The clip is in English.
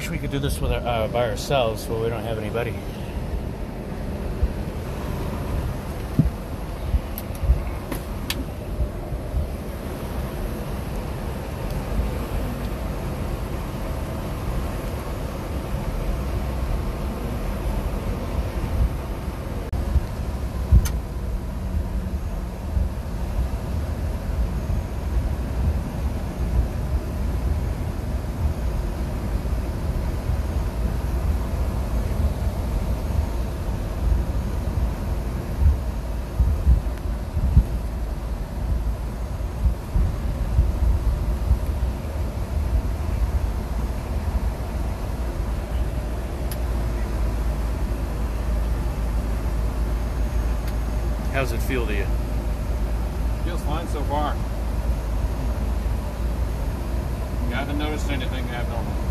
wish we could do this with by ourselves, but we don't have anybody. How's it feel to you? Feels fine so far. You haven't noticed anything abnormal.